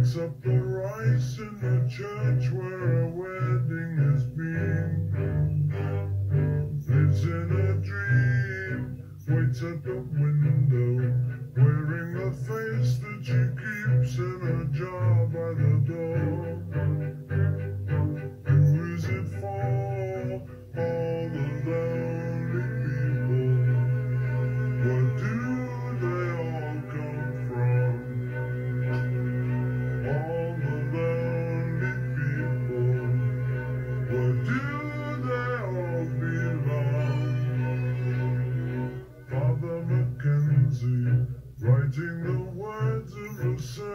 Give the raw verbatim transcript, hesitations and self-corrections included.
Picks up the rice in the church where a wedding has been. Lives in a dream, waits at the window, wearing a face that she keeps in a jar by the door. Who is it for? All the lonely people. Where do they all come from? All the lonely people. Where do they all belong? Father Mackenzie, writing the words of a song.